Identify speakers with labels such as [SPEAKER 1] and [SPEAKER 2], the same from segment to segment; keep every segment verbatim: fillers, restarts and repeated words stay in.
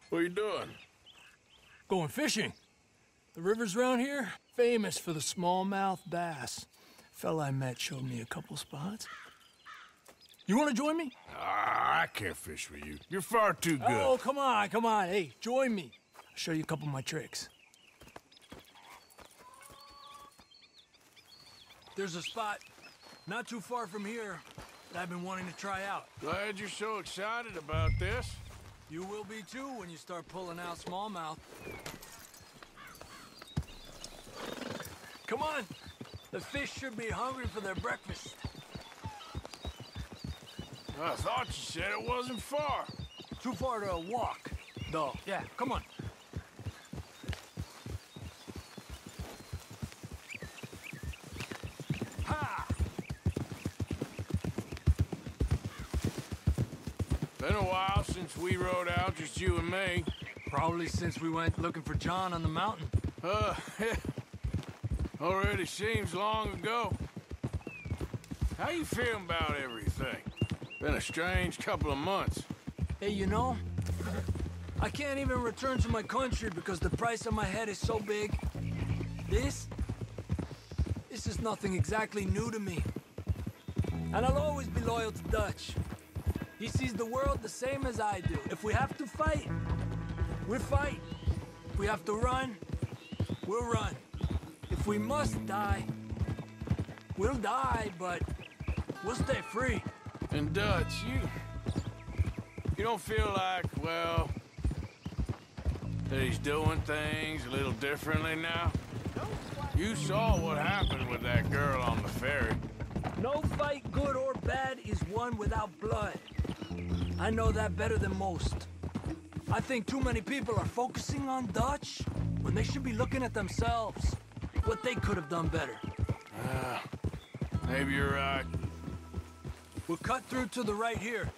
[SPEAKER 1] What are you doing?
[SPEAKER 2] Going fishing. The rivers around here, famous for the smallmouth bass. Fella I met showed me a couple spots. You want to join me?
[SPEAKER 1] Ah, I can't fish with you. You're far too good.
[SPEAKER 2] Oh, come on, come on. Hey, join me. I'll show you a couple of my tricks. There's a spot not too far from here that I've been wanting to try out.
[SPEAKER 1] Glad you're so excited about this.
[SPEAKER 2] You will be too when you start pulling out smallmouth. Come on. The fish should be hungry for their breakfast.
[SPEAKER 1] I thought you said it wasn't far.
[SPEAKER 2] Too far to walk, though. Yeah, come on. Ha!
[SPEAKER 1] Been a while since we rode out, just you and me.
[SPEAKER 2] Probably since we went looking for John on the mountain.
[SPEAKER 1] Uh, already seems long ago. How you feeling about everything? Been a strange couple of months.
[SPEAKER 2] Hey, you know, I can't even return to my country because the price on my head is so big. This? This is nothing exactly new to me. And I'll always be loyal to Dutch. He sees the world the same as I do. If we have to fight, we'll fight. If we have to run, we'll run. If we must die, we'll die, but we'll stay free.
[SPEAKER 1] And Dutch, you... You don't feel like, well... that he's doing things a little differently now? You saw what happened with that girl on the ferry.
[SPEAKER 2] No fight, good or bad, is won without blood. I know that better than most. I think too many people are focusing on Dutch when they should be looking at themselves. What they could have done better.
[SPEAKER 1] Uh, maybe you're right.
[SPEAKER 2] We'll cut through to the right here.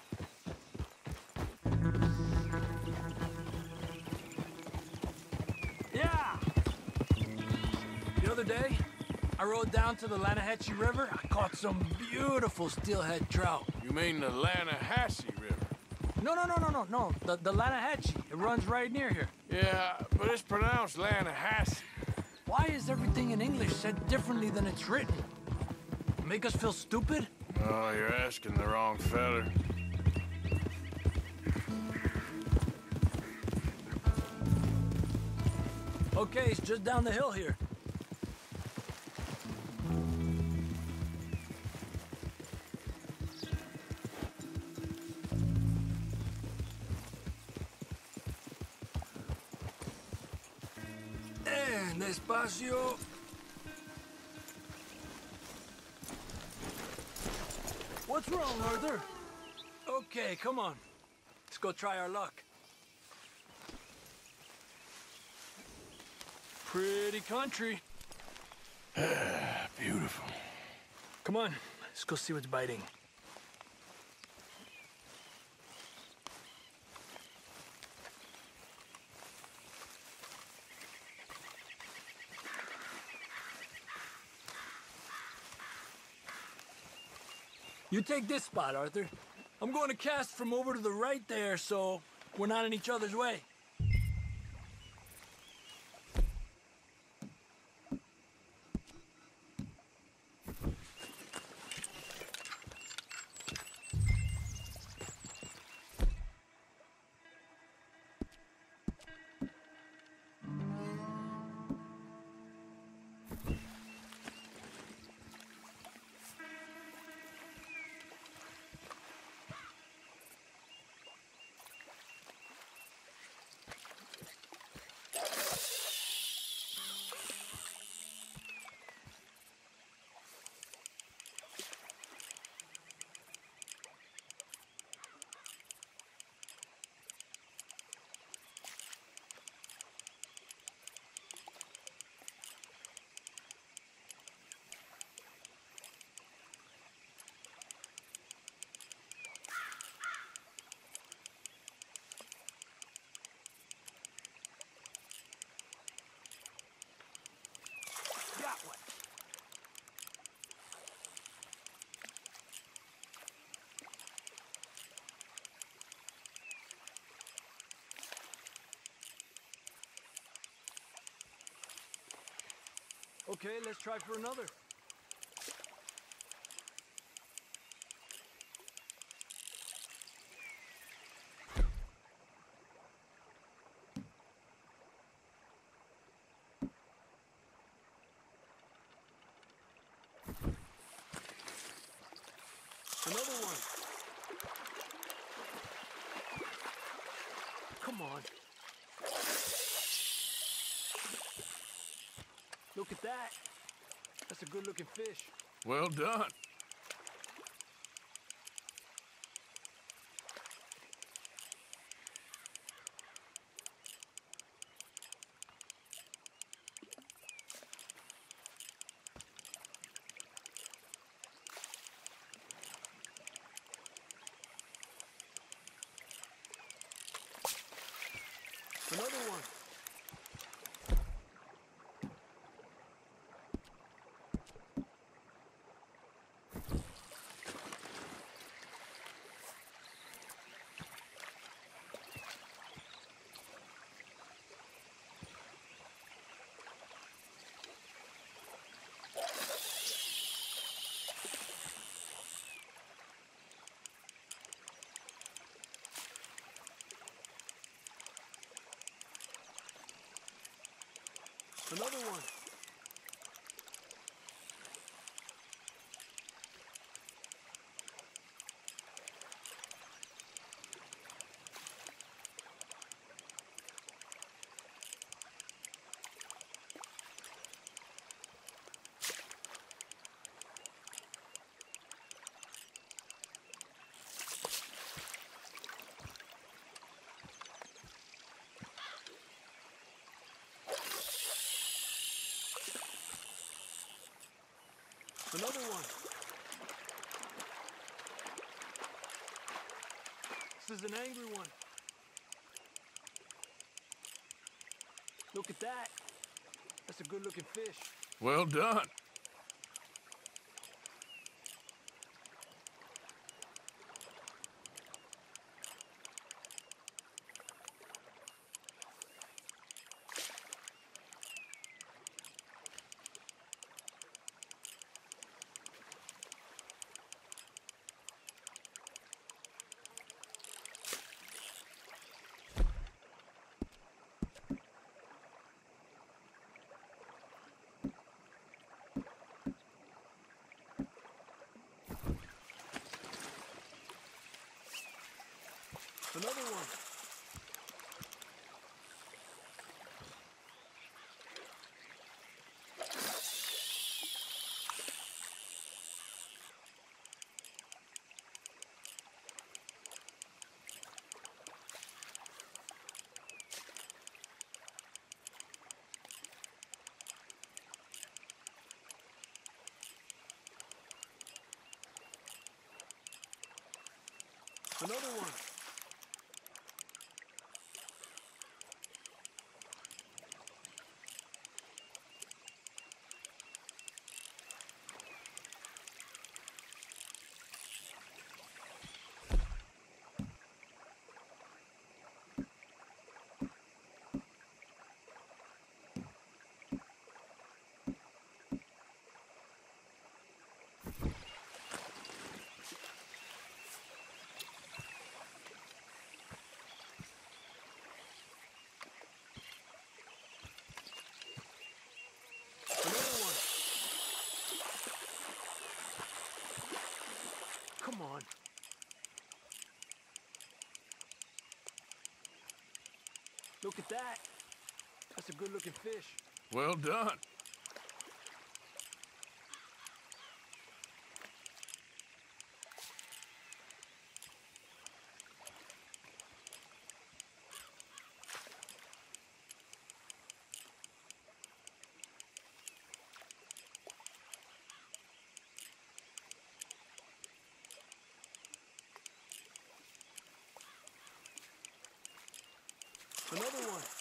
[SPEAKER 2] Yeah! The other day, I rode down to the Lanahatchee River. I caught some beautiful steelhead trout.
[SPEAKER 1] You mean the Lanahassee River?
[SPEAKER 2] No, no, no, no, no, no. The, the Lanahatchee. It runs right near here.
[SPEAKER 1] Yeah, but it's pronounced Lanahassee.
[SPEAKER 2] Why is everything in English said differently than it's written? Make us feel stupid?
[SPEAKER 1] Oh, you're asking the wrong feller.
[SPEAKER 2] Okay, it's just down the hill here. And despacio. What's wrong, Arthur? Okay, come on. Let's go try our luck. Pretty country.
[SPEAKER 1] Beautiful.
[SPEAKER 2] Come on, let's go see what's biting. You take this spot, Arthur. I'm going to cast from over to the right there, so we're not in each other's way. Okay, let's try for another. Another one. Come on. Look at that. That's a good-looking fish.
[SPEAKER 1] Well done.
[SPEAKER 2] Another one. Another one. Another one. This is an angry one. Look at that. That's a good-looking fish.
[SPEAKER 1] Well done.
[SPEAKER 2] Another one. Another one. Another one. Come on. Look at that. That's a good-looking fish.
[SPEAKER 1] Well done.
[SPEAKER 2] Another one.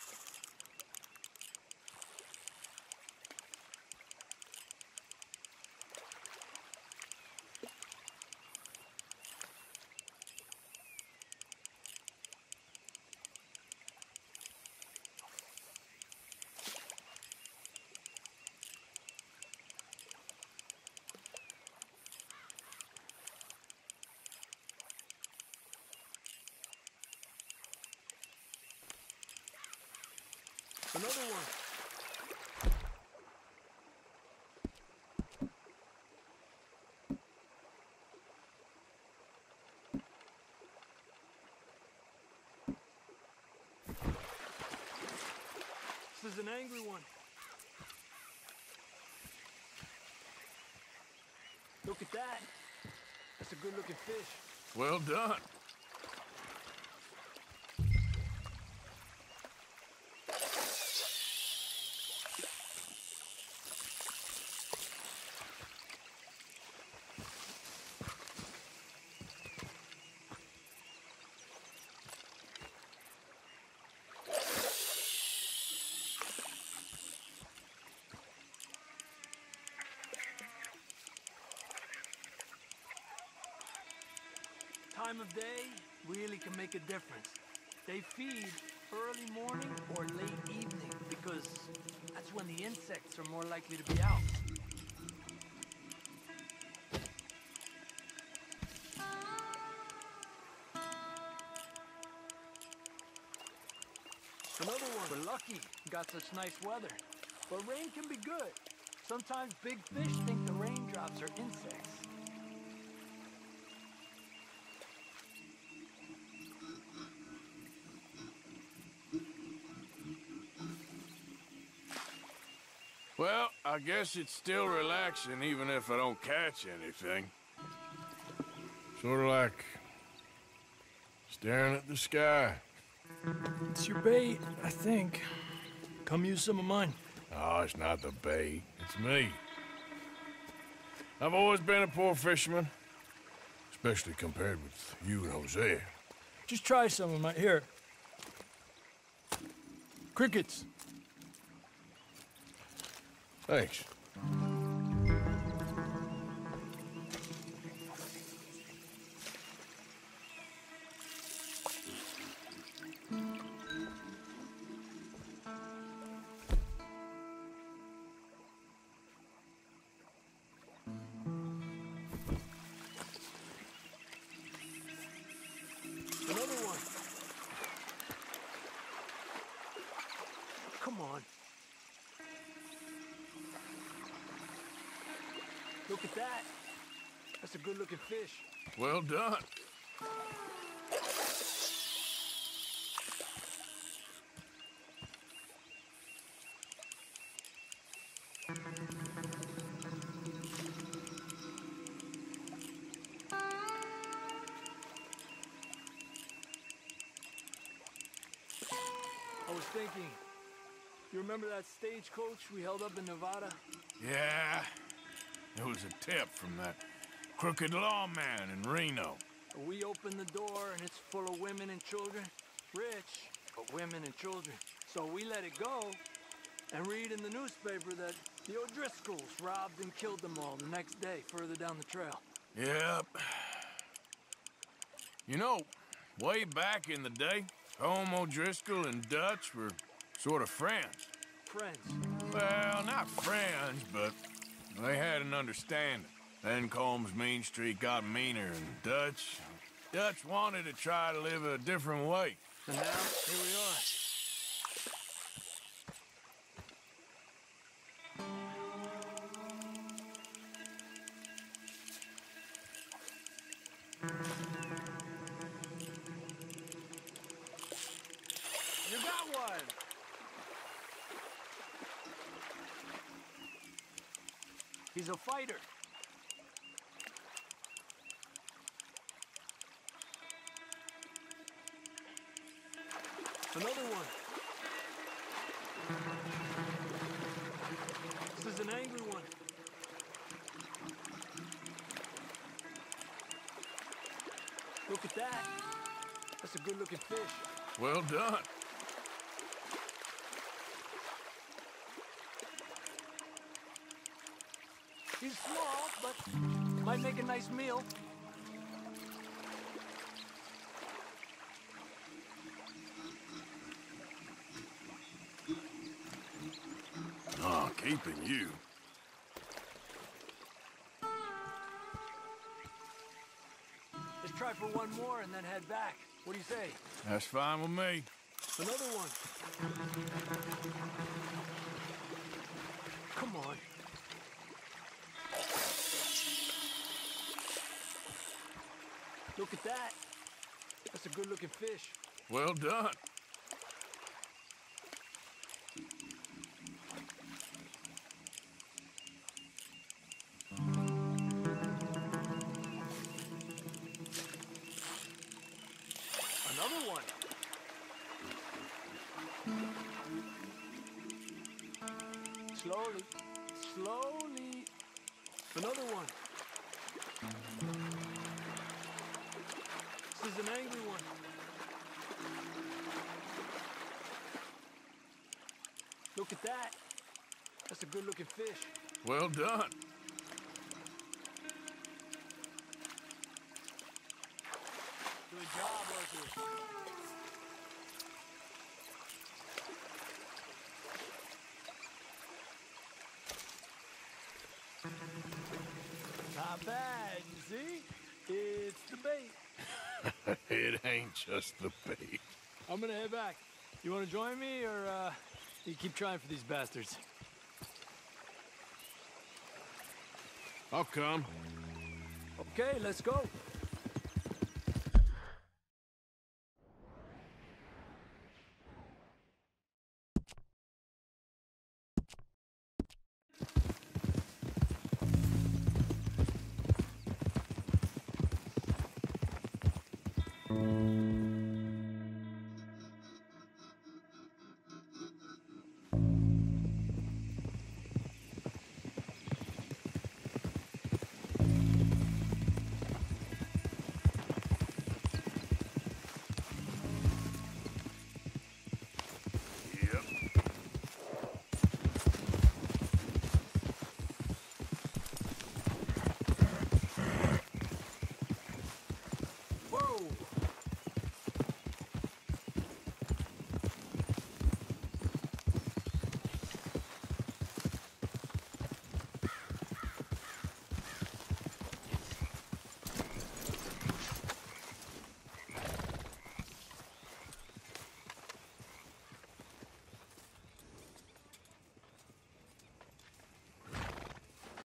[SPEAKER 2] Another one. This is an angry one. Look at that. That's a good-looking fish.
[SPEAKER 1] Well done.
[SPEAKER 2] Time of day really can make a difference. They feed early morning or late evening because that's when the insects are more likely to be out. Another one. We're lucky we got such nice weather. But rain can be good. Sometimes big fish think the raindrops are insects.
[SPEAKER 1] Well, I guess it's still relaxing even if I don't catch anything. Sort of like staring at the sky.
[SPEAKER 2] It's your bait, I think. Come use some of mine.
[SPEAKER 1] Oh, it's not the bait. It's me. I've always been a poor fisherman, especially compared with you and Hosea.
[SPEAKER 2] Just try some of my... Here. Crickets.
[SPEAKER 1] Thanks.
[SPEAKER 2] Another one. Come on. Look at that. That's a good-looking fish.
[SPEAKER 1] Well done.
[SPEAKER 2] I was thinking, you remember that stagecoach we held up in Nevada?
[SPEAKER 1] Yeah. It was a tip from that crooked lawman in Reno.
[SPEAKER 2] We opened the door and it's full of women and children. Rich, but women and children. So we let it go and read in the newspaper that the O'Driscolls robbed and killed them all the next day further down the trail.
[SPEAKER 1] Yep. You know, way back in the day, Home O'Driscoll and Dutch were sort of friends.
[SPEAKER 2] Friends?
[SPEAKER 1] Well, not friends, but they had an understanding. Then Combs Mean Street got meaner, and Dutch... Dutch wanted to try to live a different way.
[SPEAKER 2] And now, here we are. You got one! He's a fighter. Another one. This is an angry one. Look at that. That's a good-looking fish.
[SPEAKER 1] Well done.
[SPEAKER 2] He's small, but might make a nice meal.
[SPEAKER 1] Oh, keeping you.
[SPEAKER 2] Let's try for one more and then head back. What do you say?
[SPEAKER 1] That's fine with me.
[SPEAKER 2] Another one. Come on. Look at that. That's a good-looking fish.
[SPEAKER 1] Well done.
[SPEAKER 2] Another one. Slowly, slowly. Another one. This is an angry one. Look at that. That's a good-looking fish.
[SPEAKER 1] Well done.
[SPEAKER 2] Good job, Arthur. Not bad, you see? It's the bait.
[SPEAKER 1] It ain't just the bait.
[SPEAKER 2] I'm gonna head back. You wanna join me, or uh, you keep trying for these bastards?
[SPEAKER 1] I'll come.
[SPEAKER 2] Okay, let's go.
[SPEAKER 3] you